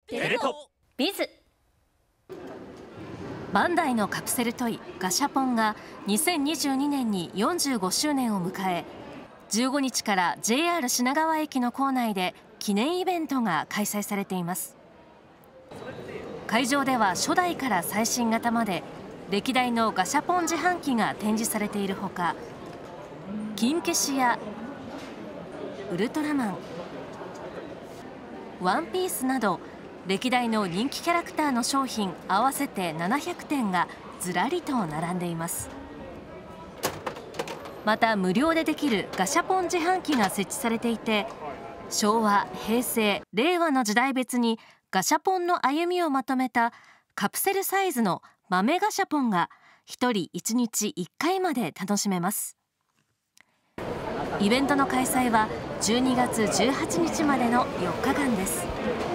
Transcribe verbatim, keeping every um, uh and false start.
テレ東ビズ。バンダイのカプセルトイガシャポンがにせんにじゅうにねんによんじゅうごしゅうねんを迎え、じゅうごにちから ジェイアール 品川駅の構内で記念イベントが開催されています。会場では初代から最新型まで歴代のガシャポン自販機が展示されているほか、金消しやウルトラマン、ワンピースなど歴代の人気キャラクターの商品合わせてななひゃくてんがずらりと並んでいます。また無料でできるガシャポン自販機が設置されていて、昭和、平成、令和の時代別にガシャポンの歩みをまとめたカプセルサイズの豆ガシャポンがひとりいちにちいっかいまで楽しめます。イベントの開催はじゅうにがつじゅうはちにちまでのよっかかんです。